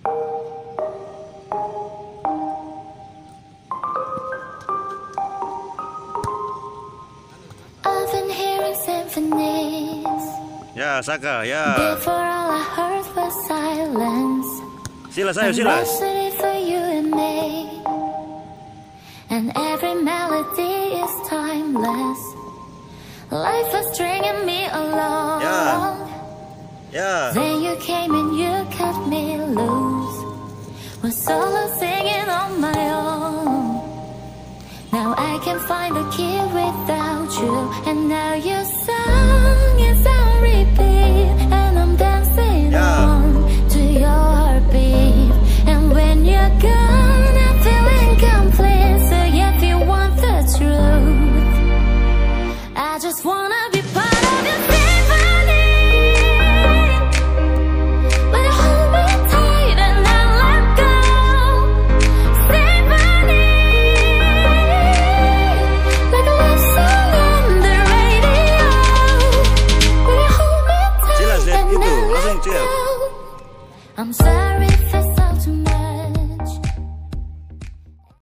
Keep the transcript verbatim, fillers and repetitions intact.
I've been hearing symphonies. Ya, Saka, ya. Before all I heard was silence. Silas, ayo, Silas. For you and me. And every melody is timeless. Life was stringing me along. Yeah. Yeah. Then you came and you cut me loose. Was solo singing on my own. Now I can find the key without you. And now your song is on repeat. And I'm dancing Yeah. on to your heartbeat. And when you're gone, I feel incomplete. So if you want the truth, I just wanna be part of your symphony. But hold me tight and I'll let go. Symphony, like a love song on the radio. Will you hold me tight Silas, lihat and itu, I'll langsung let chill. go. I'm sorry.